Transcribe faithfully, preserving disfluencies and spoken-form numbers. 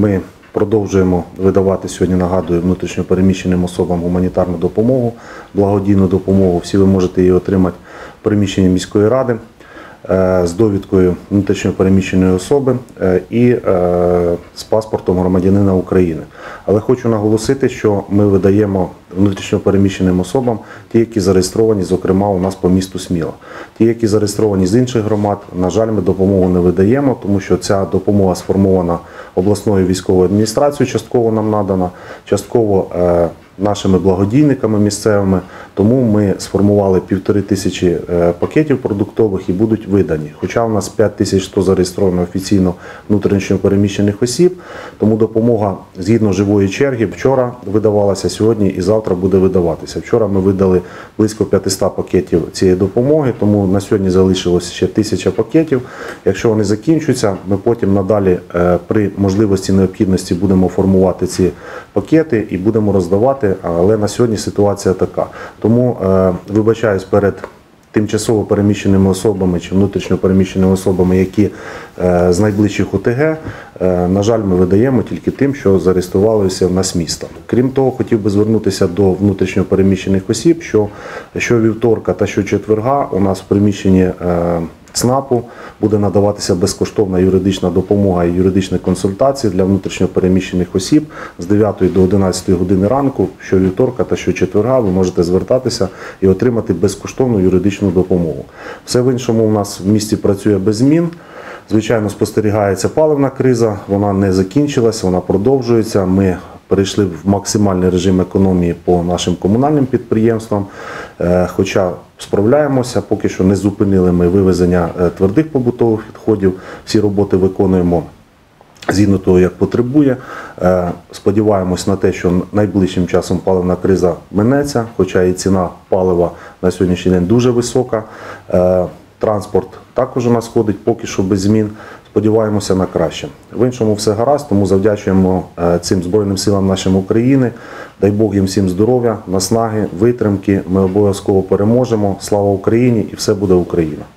ми продовжуємо видавати сьогодні, нагадую, внутрішньо переміщеним особам гуманітарну допомогу, благодійну допомогу. Всі ви можете її отримати в приміщенні міської ради з довідкою внутрішньо переміщеної особи і з паспортом громадянина України. Але хочу наголосити, що ми видаємо внутрішньо переміщеним особам ті, які зареєстровані, зокрема, у нас по місту Сміла. Ті, які зареєстровані з інших громад, на жаль, ми допомогу не видаємо, тому що ця допомога сформована обласною військовою адміністрацією, частково нам надана, частково нашими благодійниками місцевими, тому ми сформували півтори тисячі пакетів продуктових і будуть видані. Хоча у нас п'ять тисяч сто зареєстровано офіційно внутрішньо переміщених осіб, тому допомога згідно живої черги вчора видавалася, сьогодні і завтра буде видаватися. Вчора ми видали близько п'ятисот пакетів цієї допомоги, тому на сьогодні залишилось ще тисяча пакетів. Якщо вони закінчуються, ми потім надалі при можливості, необхідності будемо формувати ці пакети і будемо роздавати. Але на сьогодні ситуація така. Тому е, вибачаюсь перед тимчасово переміщеними особами чи внутрішньо переміщеними особами, які е, з найближчих О Те Ге, е, на жаль, ми видаємо тільки тим, що зареєструвалися в нас міста. Крім того, хотів би звернутися до внутрішньо переміщених осіб, що щовівторка та щочетверга у нас в приміщенні е, ЦНАПу буде надаватися безкоштовна юридична допомога і юридичні консультації для внутрішньо переміщених осіб з дев'ятої до одинадцятої години ранку, щовівторка та щочетверга ви можете звертатися і отримати безкоштовну юридичну допомогу. Все в іншому у нас в місті працює без змін. Звичайно, спостерігається паливна криза, вона не закінчилася, вона продовжується. Ми перейшли в максимальний режим економії по нашим комунальним підприємствам, хоча справляємося, поки що не зупинили ми вивезення твердих побутових відходів, всі роботи виконуємо згідно того, як потребує. Сподіваємось на те, що найближчим часом паливна криза минеться, хоча і ціна палива на сьогоднішній день дуже висока. Транспорт також у нас ходить поки що без змін. Сподіваємося на краще. В іншому все гаразд, тому завдячуємо цим Збройним силам нашої України. Дай Бог їм всім здоров'я, наснаги, витримки. Ми обов'язково переможемо. Слава Україні і все буде Україна!